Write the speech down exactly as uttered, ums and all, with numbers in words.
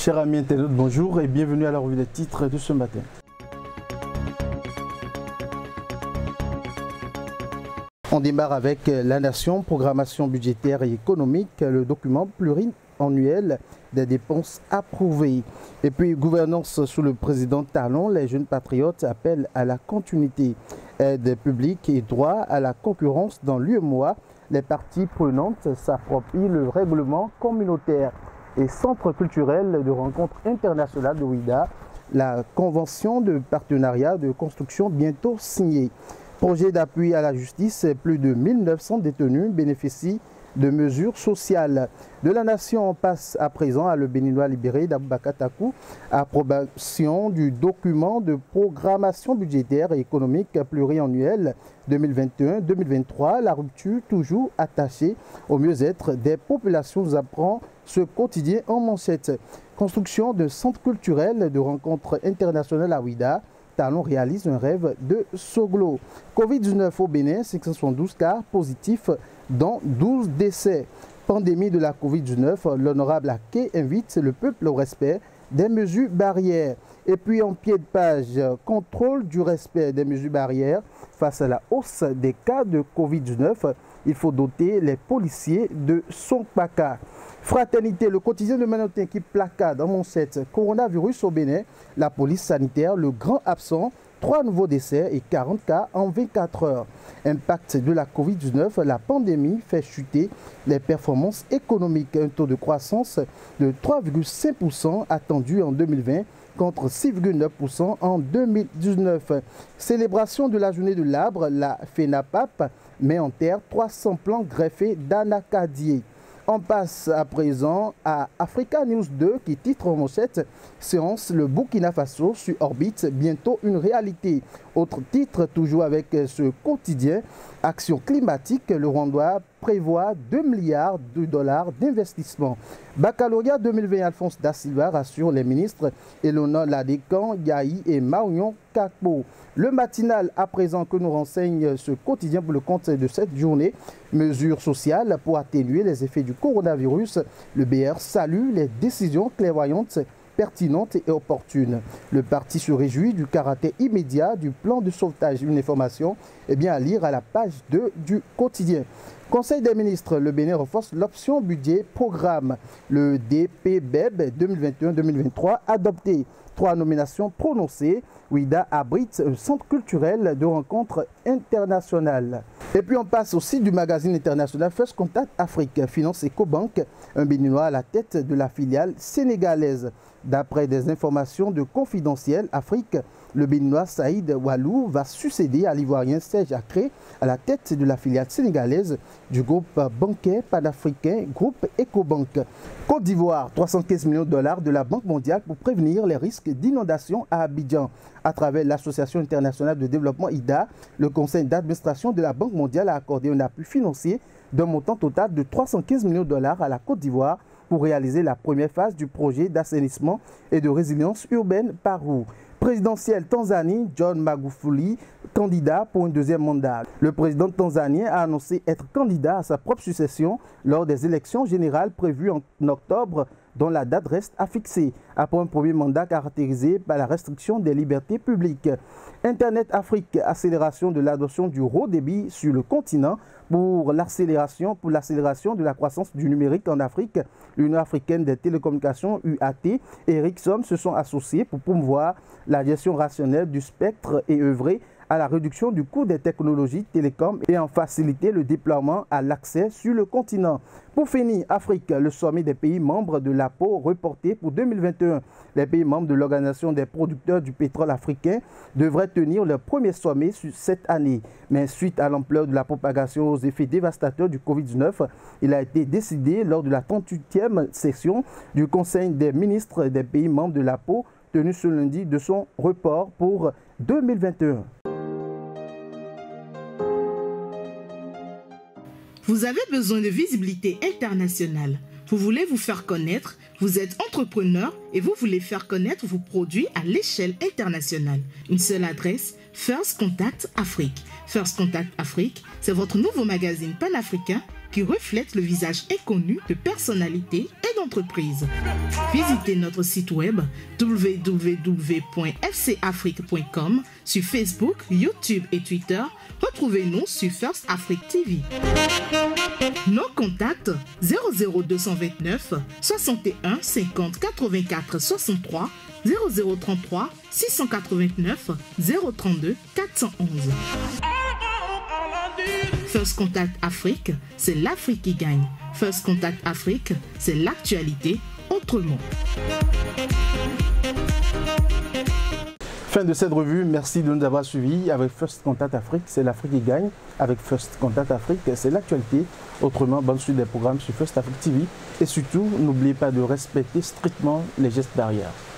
Chers amis internautes, bonjour et bienvenue à la revue des titres de ce matin. On démarre avec La Nation, programmation budgétaire et économique, le document pluriannuel des dépenses approuvées. Et puis, gouvernance sous le président Talon, les jeunes patriotes appellent à la continuité. Aide publique et droit à la concurrence dans l'U E M O A, les parties prenantes s'approprient le règlement communautaire. Et centre culturel de rencontre internationale de Ouida, la convention de partenariat de construction bientôt signée. Projet d'appui à la justice, plus de mille neuf cents détenus bénéficient de mesures sociales. De La Nation, on passe à présent à le Béninois libéré d'Aboubacar Takou, approbation du document de programmation budgétaire et économique pluriannuel deux mille vingt et un deux mille vingt-trois, la rupture toujours attachée au mieux-être des populations, nous apprend ce quotidien en manchette. Construction de centre culturel de rencontre internationale à Ouida, Talon réalise un rêve de Soglo. Covid dix-neuf au Bénin, cinq cent soixante-douze cas positifs, dont douze décès. Pandémie de la Covid dix-neuf, l'honorable Aké invite le peuple au respect des mesures barrières. Et puis en pied de page, contrôle du respect des mesures barrières face à la hausse des cas de Covid dix-neuf. Il faut doter les policiers de son paca. Fraternité, le quotidien de Manotin qui placade en manchette coronavirus au Bénin, la police sanitaire, le grand absent, trois nouveaux décès et quarante cas en vingt-quatre heures. Impact de la Covid dix-neuf, la pandémie fait chuter les performances économiques. Un taux de croissance de trois virgule cinq pour cent attendu en deux mille vingt contre six virgule neuf pour cent en deux mille dix-neuf. Célébration de la journée de l'arbre, la FENAPAP met en terre trois cents plants greffés d'anacadier. On passe à présent à Africa News deux qui titre en manchette « Séance, le Burkina Faso sur orbite, bientôt une réalité ». Autre titre, toujours avec ce quotidien, « Action climatique, le Rwanda prévoit deux milliards de dollars d'investissement ». Baccalauréat deux mille vingt, Alphonse Da Silva rassure les ministres Elona Ladekan, Yahi et Maounion Kakpo. Le matinal à présent que nous renseigne ce quotidien pour le compte de cette journée. Mesures sociales pour atténuer les effets du coronavirus. Le B R salue les décisions clairvoyantes, pertinentes et opportunes. Le parti se réjouit du caractère immédiat du plan de sauvetage. Une information eh bien, à lire à la page deux du quotidien. Conseil des ministres, le Bénin renforce l'option budget programme. Le D P B E B deux mille vingt et un deux mille vingt-trois adopté. Trois nominations prononcées. Ouida abrite un centre culturel de rencontres internationales. Et puis on passe aussi du magazine international First Contact Afrique, Finance Ecobank, un Béninois à la tête de la filiale sénégalaise. D'après des informations de Confidentiel Afrique, le Béninois Saïd Walou va succéder à l'Ivoirien Serge Akré à la tête de la filiale sénégalaise du groupe bancaire panafricain Groupe Ecobank. Côte d'Ivoire, trois cent quinze millions de dollars de la Banque mondiale pour prévenir les risques d'inondation à Abidjan. À travers l'Association internationale de développement I D A, le conseil d'administration de la Banque mondiale a accordé un appui financier d'un montant total de trois cent quinze millions de dollars à la Côte d'Ivoire pour réaliser la première phase du projet d'assainissement et de résilience urbaine Parou. Présidentiel Tanzanie, John Magufuli, candidat pour un deuxième mandat. Le président tanzanien a annoncé être candidat à sa propre succession lors des élections générales prévues en octobre, dont la date reste à fixer, après un premier mandat caractérisé par la restriction des libertés publiques. Internet Afrique, accélération de l'adoption du haut débit sur le continent pour l'accélération pour l'accélération de la croissance du numérique en Afrique. L'Union africaine des télécommunications U A T et Ericsson se sont associés pour promouvoir la gestion rationnelle du spectre et œuvrer à la réduction du coût des technologies télécom et en faciliter le déploiement à l'accès sur le continent. Pour finir, Afrique, le sommet des pays membres de l'A P O reporté pour deux mille vingt et un. Les pays membres de l'Organisation des producteurs du pétrole africain devraient tenir leur premier sommet cette année. Mais suite à l'ampleur de la propagation aux effets dévastateurs du Covid dix-neuf, il a été décidé lors de la trente-huitième session du Conseil des ministres des pays membres de l'A P O tenue ce lundi de son report pour deux mille vingt et un. Vous avez besoin de visibilité internationale. Vous voulez vous faire connaître, vous êtes entrepreneur et vous voulez faire connaître vos produits à l'échelle internationale. Une seule adresse, First Contact Afrique. First Contact Afrique, c'est votre nouveau magazine panafricain qui reflètent le visage inconnu de personnalités et d'entreprises. Visitez notre site web w w w point f c afrique point com, sur Facebook, YouTube et Twitter. Retrouvez-nous sur First Afrique T V. Nos contacts zéro zéro deux cent vingt-neuf soixante et un cinquante quatre-vingt-quatre soixante-trois, zéro zéro trente-trois six cent quatre-vingt-neuf zéro trente-deux quatre cent onze. First Contact Afrique, c'est l'Afrique qui gagne. First Contact Afrique, c'est l'actualité autrement. Fin de cette revue, merci de nous avoir suivis. Avec First Contact Afrique, c'est l'Afrique qui gagne. Avec First Contact Afrique, c'est l'actualité autrement. Bonne suite des programmes sur First Afrique T V. Et surtout, n'oubliez pas de respecter strictement les gestes barrières.